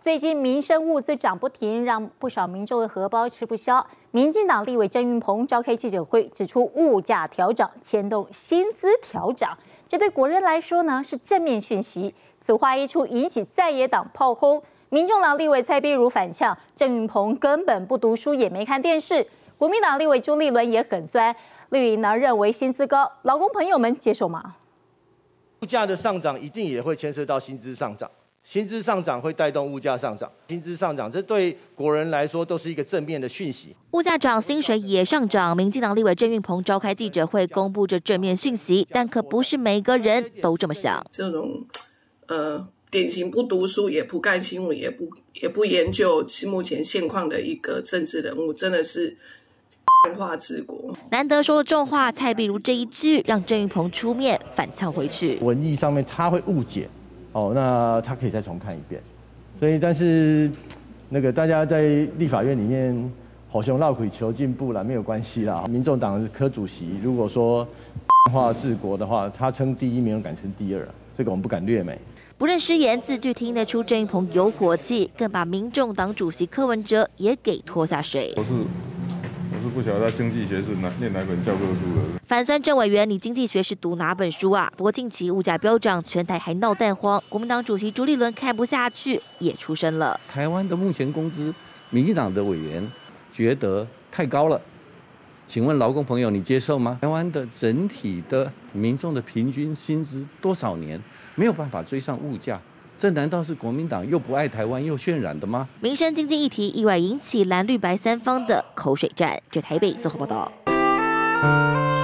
最近民生物资涨不停，让不少民众的荷包吃不消。民进党立委郑运鹏召开记者会，指出物价调涨牵动薪资调涨，这对国人来说呢是正面讯息。此话一出，引起在野党炮轰。民众党立委蔡壁如反呛，郑运鹏根本不读书，也没看电视。国民党立委朱立伦也很酸，绿营呢认为薪资高，劳工朋友们接受吗？ 物价的上涨一定也会牵涉到薪资上涨。 薪资上涨会带动物价上涨，薪资上涨，这对国人来说都是一个正面的讯息。 物价涨，薪水也上涨。民进党立委郑运鹏召开记者会，公布这正面讯息，但可不是每个人都这么想。 这种典型不读书、也不看新闻、也不研究目前现况的一个政治人物，真的是化治国。 难得说了重话，蔡壁如这一句让郑运鹏出面反呛回去。 文艺上面他会误解。 哦，那他可以再重看一遍，所以但是那个大家在立法院里面吼熊闹鬼求进步啦，没有关系啦。民众党柯主席如果说化治国的话，他称第一，没有敢称第二，这个我们不敢略美。 不认失言，字句听得出郑运鹏有火气，更把民众党主席柯文哲也给拖下水。 我是不晓得他经济学是念哪本教科书的。 反酸郑委员，你经济学是读哪本书啊？不过近期物价飙涨，全台还闹蛋荒，国民党主席朱立伦看不下去，也出声了。 台湾的目前工资，民进党的委员觉得太高了，请问劳工朋友，你接受吗？台湾的整体的民众的平均薪资多少年没有办法追上物价？ 这难道是国民党又不爱台湾又渲染的吗？ 民生经济议题意外引起蓝绿白三方的口水战。这台北综合报道。